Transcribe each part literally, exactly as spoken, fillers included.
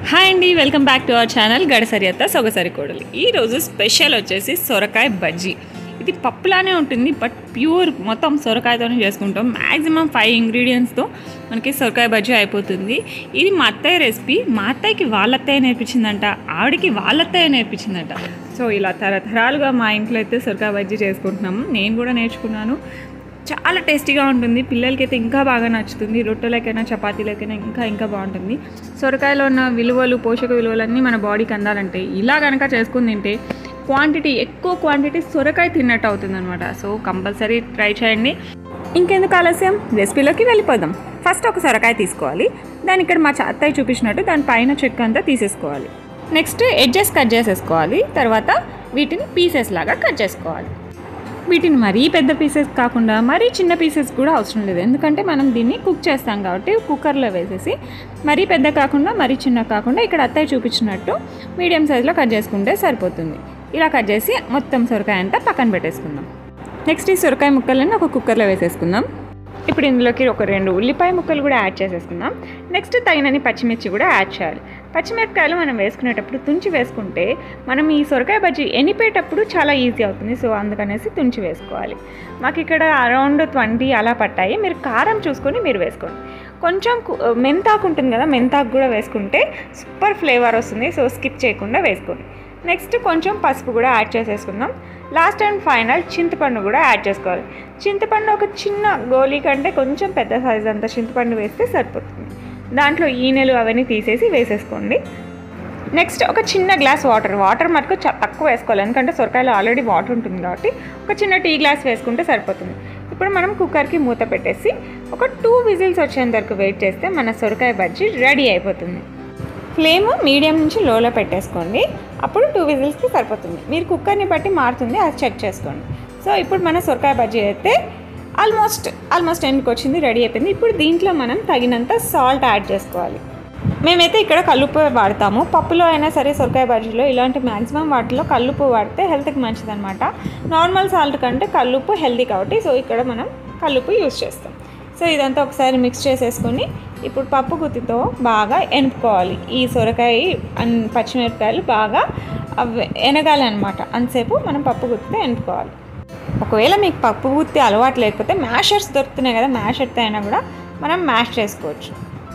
Hi అండి, welcome back to our channel గడసరి అత్త సొగసరి కోడలు. ఈరోజు స్పెషల్ వచ్చేసి సొరకాయ బజ్జీ. ఇది పప్పులానే ఉంటుంది, బట్ ప్యూర్ మొత్తం సొరకాయతోనే చేసుకుంటాం. మ్యాక్సిమం ఫైవ్ ఇంగ్రీడియంట్స్తో మనకి సొరకాయ బజ్జీ అయిపోతుంది. ఇది మా అత్తయ్య రెసిపీ. మా అత్తయ్యకి వాళ్ళ అత్తయ్య నేర్పించిందంట, ఆవిడకి వాళ్ళ అత్తయ్య నేర్పించిందంట. సో ఇలా తరతరాలుగా మా ఇంట్లో అయితే సొరకాయ బజ్జీ చేసుకుంటున్నాము. నేను కూడా నేర్చుకున్నాను. చాలా టేస్టీగా ఉంటుంది. పిల్లలకైతే ఇంకా బాగా నచ్చుతుంది. రొట్టెలకైనా చపాతీలకైనా ఇంకా ఇంకా బాగుంటుంది. సొరకాయలో ఉన్న విలువలు, పోషక విలువలన్నీ మన బాడీకి అందాలంటే ఇలా కనుక చేసుకుని తింటే క్వాంటిటీ ఎక్కువ క్వాంటిటీ సొరకాయ తిన్నట్టు అవుతుంది అనమాట. సో కంపల్సరీ ట్రై చేయండి. ఇంకెందుకు ఆలస్యం, రెసిపీలోకి వెళ్ళిపోదాం. ఫస్ట్ ఒక సొరకాయ తీసుకోవాలి. దాని ఇక్కడ మా అత్తయ్య చూపించినట్టు దాని పైన చెక్క అంతా తీసేసుకోవాలి. నెక్స్ట్ ఎడ్జెస్ కట్ చేసేసుకోవాలి. తర్వాత వీటిని పీసెస్ లాగా కట్ చేసుకోవాలి. వీటిని మరీ పెద్ద పీసెస్ కాకుండా మరీ చిన్న పీసెస్ కూడా అవసరం లేదు, ఎందుకంటే మనం దీన్ని కుక్ చేస్తాం కాబట్టి కుక్కర్లో వేసేసి మరీ పెద్ద కాకుండా మరీ చిన్న కాకుండా ఇక్కడ అత్తయ్య చూపించినట్టు మీడియం సైజులో కట్ చేసుకుంటే సరిపోతుంది. ఇలా కట్ చేసి మొత్తం సొరకాయ అంతా పక్కన పెట్టేసుకుందాం. నెక్స్ట్ ఈ సొరకాయ ముక్కలను ఒక కుక్కర్లో వేసేసుకుందాం. ఇప్పుడు ఇందులోకి ఒక రెండు ఉల్లిపాయ ముక్కలు కూడా యాడ్ చేసేసుకుందాం. నెక్స్ట్ తగినన్ని పచ్చిమిర్చి కూడా యాడ్ చేయాలి. పచ్చిమిరపకాయలు మనం వేసుకునేటప్పుడు తుంచి వేసుకుంటే మనం ఈ సొరకాయ బజ్జీ ఎనిపేటప్పుడు చాలా ఈజీ అవుతుంది. సో అందుకనేసి తుంచి వేసుకోవాలి. మాకు ఇక్కడ అరౌండ్ ట్వంటీ అలా పట్టాయి. మీరు కారం చూసుకొని మీరు వేసుకోండి. కొంచెం మెంతాకు ఉంటుంది కదా, మెంతాకు కూడా వేసుకుంటే సూపర్ ఫ్లేవర్ వస్తుంది. సో స్కిప్ చేయకుండా వేసుకోండి. నెక్స్ట్ కొంచెం పసుపు కూడా యాడ్ చేసేసుకుందాం. లాస్ట్ అండ్ ఫైనల్ చింతపండు కూడా యాడ్ చేసుకోవాలి. చింతపండు ఒక చిన్న గోలీ కంటే కొంచెం పెద్ద సైజు అంత చింతపండు వేస్తే సరిపోతుంది. దాంట్లో ఈనెలు అవన్నీ తీసేసి వేసేసుకోండి. నెక్స్ట్ ఒక చిన్న గ్లాస్ వాటర్ వాటర్ మటుకు తక్కువ వేసుకోవాలి, ఎందుకంటే సొరకాయలో ఆల్రెడీ వాటర్ ఉంటుంది కాబట్టి ఒక చిన్న టీ గ్లాస్ వేసుకుంటే సరిపోతుంది. ఇప్పుడు మనం కుక్కర్కి మూత పెట్టేసి ఒక టూ విజిల్స్ వచ్చేంత వరకు వెయిట్ చేస్తే మన సొరకాయ బజ్జీ రెడీ అయిపోతుంది. ఫ్లేమ్ మీడియం నుంచి లోలో పెట్టేసుకోండి. అప్పుడు టూ విజిల్స్కి సరిపోతుంది. మీరు కుక్కర్ని బట్టి మారుతుంది, అది చెక్ చేసుకోండి. సో ఇప్పుడు మన సొరకాయ బజ్జీ అయితే ఆల్మోస్ట్ ఆల్మోస్ట్ ఎండ్కి వచ్చింది, రెడీ అయిపోయింది. ఇప్పుడు దీంట్లో మనం తగినంత సాల్ట్ యాడ్ చేసుకోవాలి. మేమైతే ఇక్కడ కల్లుప్పు వాడతాము. పప్పులో అయినా సరే సొరకాయ బజ్జీలో ఇలాంటి మ్యాక్సిమం వాటిలో కల్లుప్పు వాడితే హెల్త్కి మంచిదన్నమాట. నార్మల్ సాల్ట్ కంటే కల్లుప్పు హెల్తీ కాబట్టి సో ఇక్కడ మనం కల్లుప్పు యూజ్ చేస్తాం. సో ఇదంతా ఒకసారి మిక్స్ చేసేసుకొని ఇప్పుడు పప్పు గుత్తితో బాగా ఎనుపుకోవాలి. ఈ సొరకాయ పచ్చిమిరపకాయలు బాగా ఎనగాలన్నమాట. అంతసేపు మనం పప్పు గుత్తితో ఎనుపుకోవాలి. ఒకవేళ మీకు పప్పు గుత్తి అలవాటు లేకపోతే మ్యాషర్స్ దొరుకుతున్నాయి కదా, మ్యాషర్తో అయినా కూడా మనం మ్యాష్ చేసుకోవచ్చు.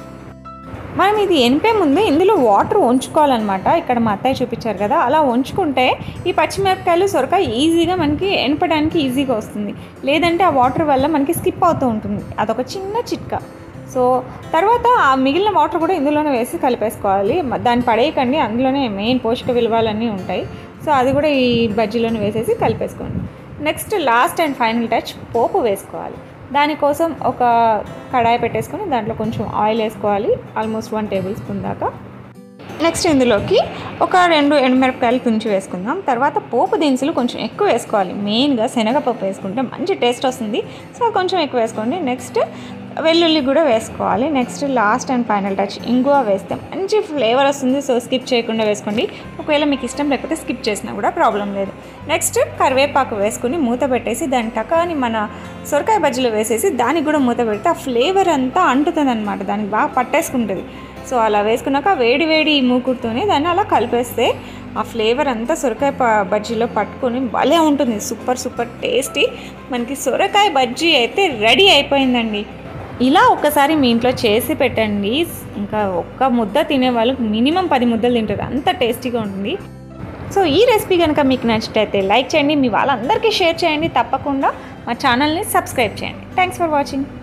మనం ఇది ఎనిపే ముందు ఇందులో వాటర్ ఉంచుకోవాలన్నమాట. ఇక్కడ మా అత్తయ్య చూపించారు కదా, అలా ఉంచుకుంటే ఈ పచ్చిమిరపకాయలు సొరకాయ ఈజీగా మనకి ఎనపడానికి ఈజీగా వస్తుంది. లేదంటే ఆ వాటర్ వల్ల మనకి స్కిప్ అవుతూ ఉంటుంది. అదొక చిన్న చిట్కా. సో తర్వాత ఆ మిగిలిన వాటర్ కూడా ఇందులోనే వేసి కలిపేసుకోవాలి. దాన్ని పడేయకండి, అందులోనే మెయిన్ పోషక విలువలన్నీ ఉంటాయి. సో అది కూడా ఈ బజ్జీలోనే వేసేసి కలిపేసుకోండి. Next last and final touch పోపు వేసుకోవాలి. దానికోసం ఒక కడాయి పెట్టేసుకొని దాంట్లో కొంచెం ఆయిల్ వేసుకోవాలి, ఆల్మోస్ట్ వన్ టేబుల్ స్పూన్ దాకా. నెక్స్ట్ ఇందులోకి ఒక రెండు ఎండుమిరపకాయలు తుంచి వేసుకుందాం. తర్వాత పోపు దినుసులు కొంచెం ఎక్కువ వేసుకోవాలి. మెయిన్గా శనగపప్పు వేసుకుంటే మంచి టేస్ట్ వస్తుంది. సో కొంచెం ఎక్కువ వేసుకోండి. నెక్స్ట్ వెల్లుల్లి కూడా వేసుకోవాలి. Next last and final touch ఇంగువ వేస్తే మంచి ఫ్లేవర్ వస్తుంది. సో స్కిప్ చేయకుండా వేసుకోండి. ఒకవేళ మీకు ఇష్టం లేకపోతే స్కిప్ చేసినా కూడా ప్రాబ్లం లేదు. నెక్స్ట్ కరివేపాకు వేసుకుని మూత పెట్టేసి దాని టకాని మన సొరకాయ బజ్జీలో వేసేసి దానికి కూడా మూత పెడితే ఆ ఫ్లేవర్ అంతా అంటుతుంది అనమాట, దానికి బాగా పట్టేసుకుంటుంది. సో అలా వేసుకున్నాక వేడి వేడి మూకుడుతోనే దాన్ని అలా కలిపేస్తే ఆ ఫ్లేవర్ అంతా సొరకాయ బజ్జీలో పట్టుకొని భలే ఉంటుంది. సూపర్ సూపర్ టేస్టీ మనకి సొరకాయ బజ్జీ అయితే రెడీ అయిపోయిందండి. ఇలా ఒక్కసారి మీ ఇంట్లో చేసి పెట్టండి. ఇంకా ఒక్క ముద్ద తినే వాళ్ళకి మినిమం పది ముద్దలు తింటారు, అంత టేస్టీగా ఉంటుంది. సో ఈ రెసిపీ కనుక మీకు నచ్చినట్టయితే లైక్ చేయండి, మీ వాళ్ళందరికీ షేర్ చేయండి. తప్పకుండా మా ఛానల్ని సబ్స్క్రైబ్ చేయండి. Thanks for watching.